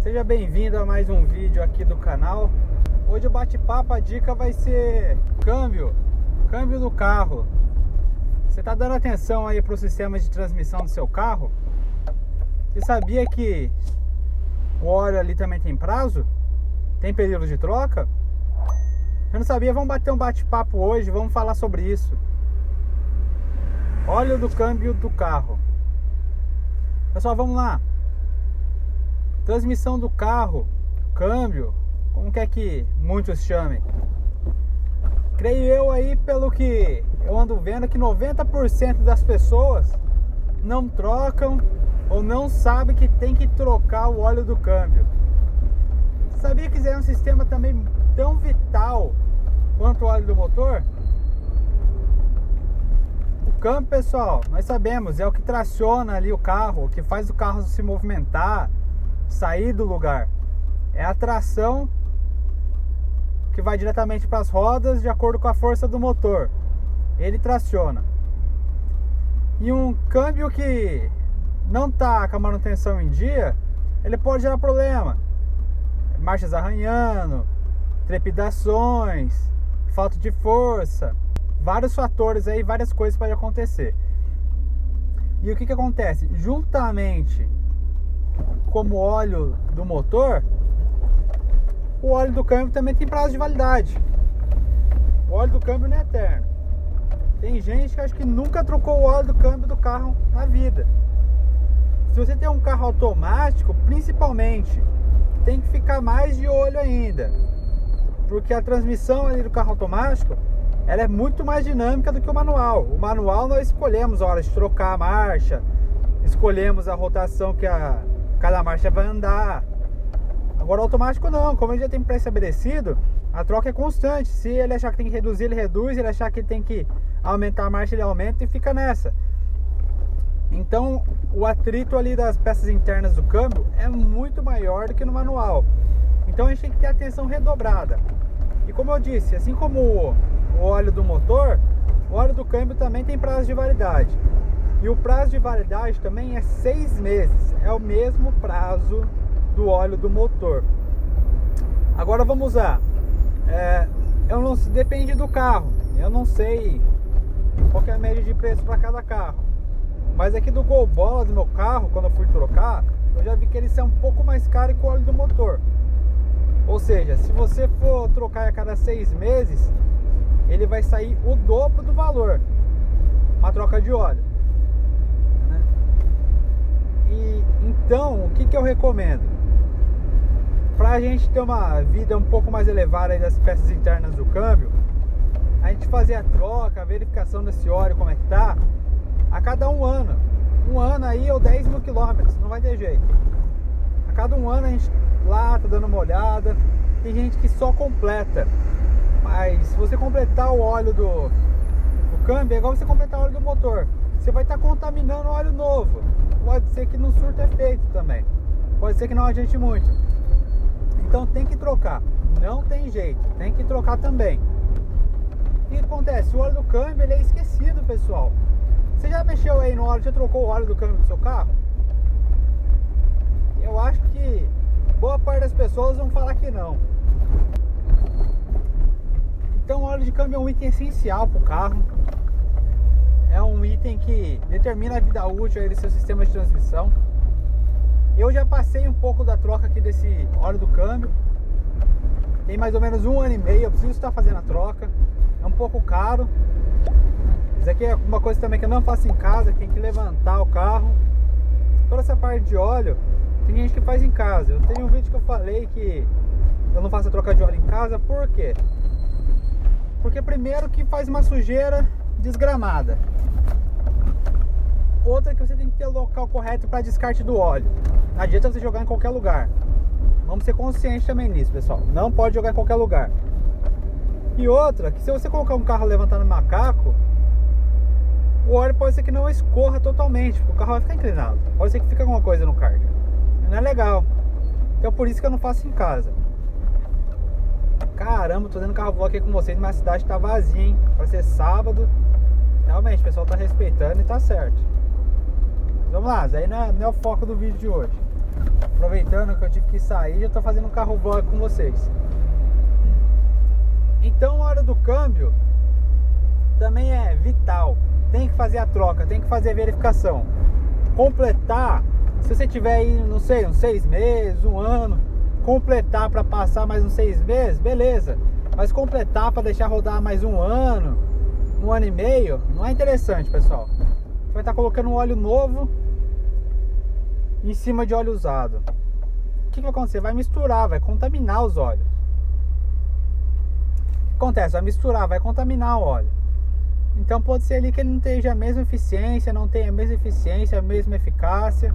Seja bem-vindo a mais um vídeo aqui do canal. Hoje o bate-papo, a dica vai ser câmbio do carro. Você está dando atenção aí para o sistema de transmissão do seu carro? Você sabia que o óleo ali também tem prazo? Tem período de troca? Eu não sabia, vamos bater um bate-papo hoje, vamos falar sobre isso. Óleo do câmbio do carro. Pessoal, vamos lá. Transmissão do carro, câmbio, como quer que muitos chamem. Creio eu aí, pelo que eu ando vendo, que 90% das pessoas não trocam ou não sabem que tem que trocar o óleo do câmbio. Sabia que é um sistema também tão vital quanto o óleo do motor? O câmbio, pessoal, nós sabemos, é o que traciona ali o carro, o que faz o carro se movimentar, sair do lugar. É a tração que vai diretamente para as rodas de acordo com a força do motor. Ele traciona. E um câmbio que não está com a manutenção em dia, ele pode gerar problema. Marchas arranhando, trepidações, falta de força, vários fatores aí, várias coisas podem acontecer. E o que acontece? Juntamente como o óleo do motor, o óleo do câmbio também tem prazo de validade. O óleo do câmbio não é eterno. Tem gente que acha que nunca trocou o óleo do câmbio do carro na vida. Se você tem um carro automático, principalmente, tem que ficar mais de olho ainda, porque a transmissão ali do carro automático, ela é muito mais dinâmica do que o manual. O manual nós escolhemos a hora de trocar a marcha, escolhemos a rotação que cada marcha vai andar. Agora o automático não, como ele já tem pré-estabelecido, a troca é constante. Se ele achar que tem que reduzir, ele reduz. Se ele achar que tem que aumentar a marcha, ele aumenta e fica nessa. Então o atrito ali das peças internas do câmbio é muito maior do que no manual. Então a gente tem que ter atenção redobrada. E como eu disse, assim como o óleo do motor, o óleo do câmbio também tem prazo de validade. E o prazo de validade também é 6 meses. É o mesmo prazo do óleo do motor. Agora vamos lá. Depende do carro. Eu não sei qual que é a média de preço para cada carro. Mas aqui do Gol Bola do meu carro, quando eu fui trocar, eu já vi que ele é um pouco mais caro que o óleo do motor. Ou seja, se você for trocar a cada 6 meses, ele vai sair o dobro do valor, uma troca de óleo, né? E então, o que eu recomendo? Para a gente ter uma vida um pouco mais elevada aí das peças internas do câmbio, a gente fazer a troca, a verificação desse óleo, como é que tá, a cada um ano aí ou 10 mil quilômetros, não vai ter jeito. A cada um ano a gente lá tá dando uma olhada. Tem gente que só completa, mas se você completar o óleo do câmbio, é igual você completar o óleo do motor, você vai estar contaminando o óleo novo. Pode ser que não surta efeito também, pode ser que não adiante muito. Então tem que trocar, não tem jeito, tem que trocar também. O que acontece? O óleo do câmbio ele é esquecido, pessoal. Você já mexeu aí no óleo, já trocou o óleo do câmbio do seu carro? Eu acho que boa parte das pessoas vão falar que não. Então o óleo de câmbio é um item essencial para o carro. É um item que determina a vida útil aí do seu sistema de transmissão. Eu já passei um pouco da troca aqui desse óleo do câmbio. Tem mais ou menos 1 ano e meio, eu preciso estar fazendo a troca. É um pouco caro. Isso aqui é uma coisa também que eu não faço em casa, que tem que levantar o carro. Toda essa parte de óleo, tem gente que faz em casa. Eu tenho um vídeo que eu falei que eu não faço a troca de óleo em casa. Por quê? Porque primeiro que faz uma sujeira desgramada. Outra que você tem que ter o local correto para descarte do óleo. Não adianta você jogar em qualquer lugar. Vamos ser conscientes também nisso, pessoal. Não pode jogar em qualquer lugar. E outra, que se você colocar um carro levantado no macaco, o óleo pode ser que não escorra totalmente, porque o carro vai ficar inclinado. Pode ser que fique alguma coisa no cardio. Não é legal. Então por isso que eu não faço em casa. Caramba, tô dando carro vlog aqui com vocês, mas a cidade tá vazia, hein? Vai ser sábado. Realmente, o pessoal tá respeitando e tá certo. Vamos lá, isso aí não é o foco do vídeo de hoje. Aproveitando que eu tive que sair, já tô fazendo um carro vlog com vocês. Então, a hora do câmbio também é vital. Tem que fazer a troca, tem que fazer a verificação. Completar, se você tiver aí, não sei, uns 6 meses, um ano, completar para passar mais uns 6 meses, beleza. Mas completar para deixar rodar mais um ano e meio, não é interessante, pessoal. Você vai estar colocando um óleo novo em cima de óleo usado. O que vai acontecer? Vai misturar, vai contaminar os óleos. O que acontece? Vai misturar, vai contaminar o óleo. Então pode ser ali que ele não esteja a mesma eficiência, não tenha a mesma eficiência, a mesma eficácia.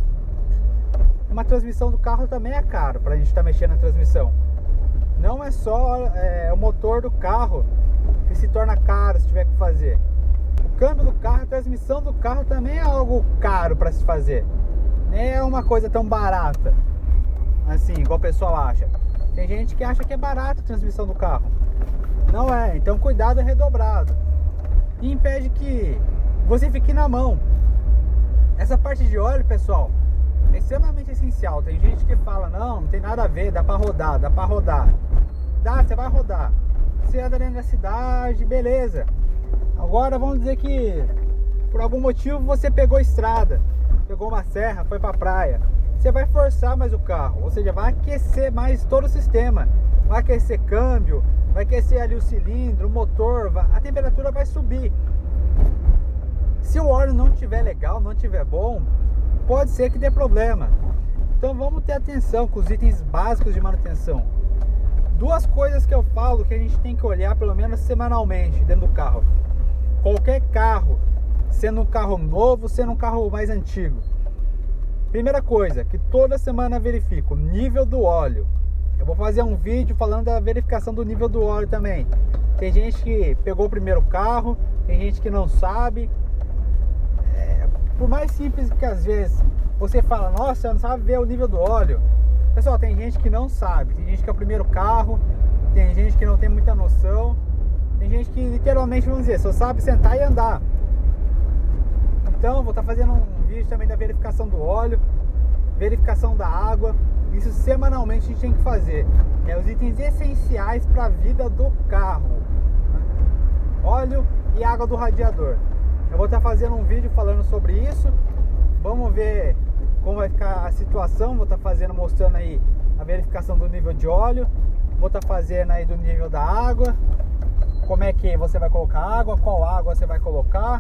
Uma transmissão do carro também é caro para a gente estar mexendo na transmissão. Não é só o motor do carro que se torna caro se tiver que fazer. O câmbio do carro, a transmissão do carro também é algo caro para se fazer. Nem é uma coisa tão barata assim, igual o pessoal acha. Tem gente que acha que é barato a transmissão do carro. Não é, então cuidado é redobrado. E impede que você fique na mão. Essa parte de óleo, pessoal, é extremamente essencial. Tem gente que fala, não tem nada a ver, dá pra rodar. Dá, você vai rodar. Você anda dentro da cidade, beleza. Agora vamos dizer que por algum motivo você pegou estrada, pegou uma serra, foi pra praia. Você vai forçar mais o carro, ou seja, vai aquecer mais todo o sistema. Vai aquecer câmbio, vai aquecer ali o cilindro, o motor, a temperatura vai subir. Se o óleo não estiver legal, não estiver bom, pode ser que dê problema. Então vamos ter atenção com os itens básicos de manutenção. Duas coisas que eu falo que a gente tem que olhar pelo menos semanalmente dentro do carro. Qualquer carro, sendo um carro novo, sendo um carro mais antigo. Primeira coisa, que toda semana verifico o nível do óleo. Eu vou fazer um vídeo falando da verificação do nível do óleo também. Tem gente que pegou o primeiro carro, tem gente que não sabe. Por mais simples que às vezes você fala, nossa, não sabe ver o nível do óleo. Pessoal, tem gente que não sabe. Tem gente que é o primeiro carro, tem gente que não tem muita noção. Tem gente que literalmente, vamos dizer, só sabe sentar e andar. Então, vou estar fazendo um vídeo também da verificação do óleo, verificação da água. Isso semanalmente a gente tem que fazer. É os itens essenciais para a vida do carro, né? Óleo e água do radiador. Eu vou estar fazendo um vídeo falando sobre isso. Vamos ver como vai ficar a situação. Vou estar fazendo, mostrando aí a verificação do nível de óleo. Vou estar fazendo aí do nível da água, como é que você vai colocar água, qual água você vai colocar.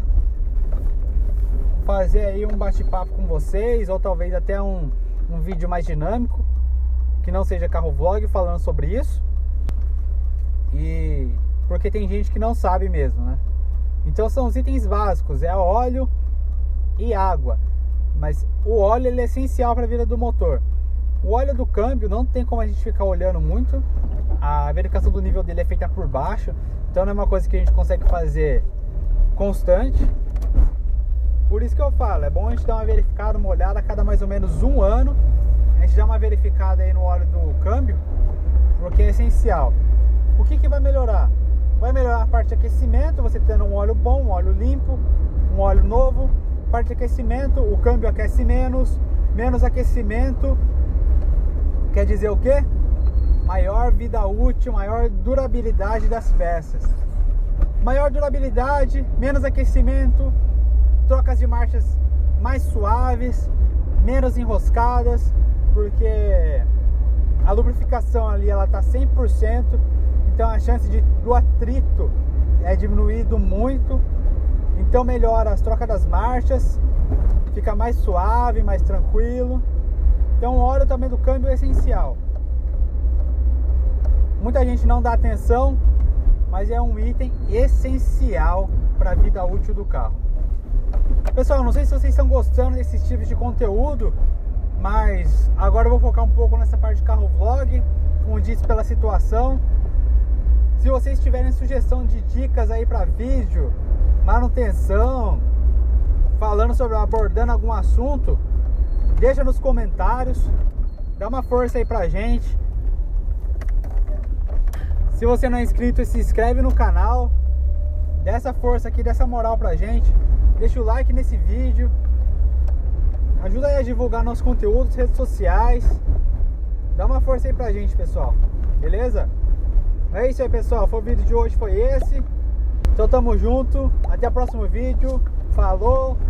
Fazer aí um bate-papo com vocês, ou talvez até um vídeo mais dinâmico, que não seja carro vlog, falando sobre isso. E porque tem gente que não sabe mesmo, né? Então são os itens básicos, é óleo e água. Mas o óleo ele é essencial para a vida do motor. O óleo do câmbio não tem como a gente ficar olhando muito. A verificação do nível dele é feita por baixo, então não é uma coisa que a gente consegue fazer constante. Por isso que eu falo, é bom a gente dar uma verificada, uma olhada a cada mais ou menos um ano. A gente dá uma verificada aí no óleo do câmbio, porque é essencial. O que vai melhorar? Vai melhorar a parte de aquecimento, você tendo um óleo bom, um óleo limpo, um óleo novo. Parte de aquecimento, o câmbio aquece menos aquecimento. Quer dizer o quê? Maior vida útil, maior durabilidade das peças. Maior durabilidade, menos aquecimento, trocas de marchas mais suaves, menos enroscadas, porque a lubrificação ali ela tá 100%, então a chance do atrito é diminuído muito. Então melhora as trocas das marchas, fica mais suave, mais tranquilo. Então o óleo também do câmbio é essencial. Muita gente não dá atenção, mas é um item essencial para a vida útil do carro. Pessoal, não sei se vocês estão gostando desses tipos de conteúdo, mas agora eu vou focar um pouco nessa parte de carro vlog, como disse, pela situação. Se vocês tiverem sugestão de dicas aí para vídeo, manutenção, falando sobre, abordando algum assunto, deixa nos comentários, dá uma força aí pra gente. Se você não é inscrito, se inscreve no canal, dá essa força aqui, dá essa moral pra gente, deixa o like nesse vídeo, Ajuda aí a divulgar nosso conteúdo nas redes sociais. Dá uma força aí pra gente, pessoal. Beleza? É isso aí, pessoal. O vídeo de hoje foi esse. Então tamo junto. Até o próximo vídeo. Falou!